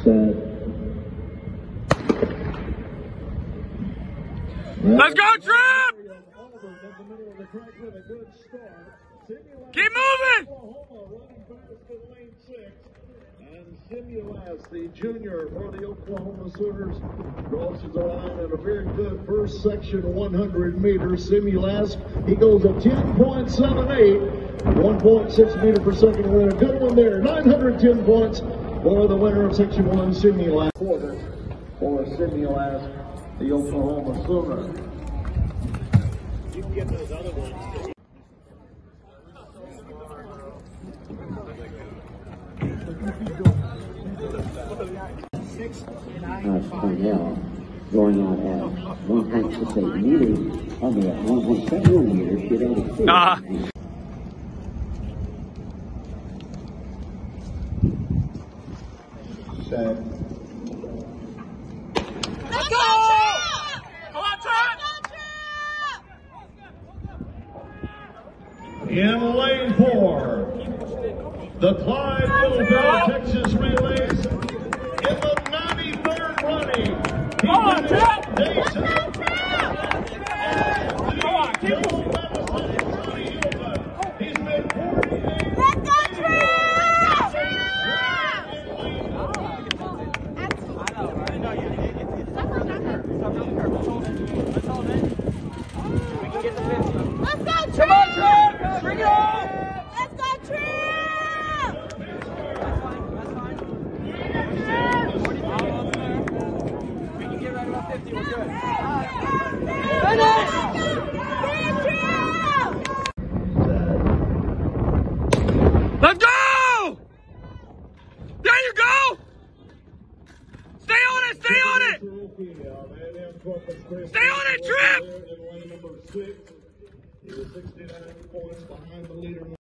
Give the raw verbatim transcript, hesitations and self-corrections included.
Set. Let's go, Trip! Keep moving! Simulas, the junior for the Oklahoma Sooners, crosses the line at a very good first section one hundred meters. Simulas, he goes a ten point seven eight, one point six meter per second win. A good one there, nine hundred ten points for the winner of section one, Simulas. Quarter for Simulas, the Oklahoma Sooners. You can get those other ones too. Uh, Cornell going on at one point six eight meters, only at one point seven one meters, she had only two. Ah. Set. Let's go! Come on, Trip! In lane four, the Clyde Philadelphia Texas Relays in the ninety-third running. He Come on, Trip! Come on, keep moving. He's been forty-eight. Let's go, Trip! Let's go, Trip! Come on, Trip! Bring it on! Let's go, Trip! We can get right about fifty, we're good. Finish! Let's go! There you go! Stay on it, stay on it! Stay on it, Trip! He was sixty-nine points behind the leader.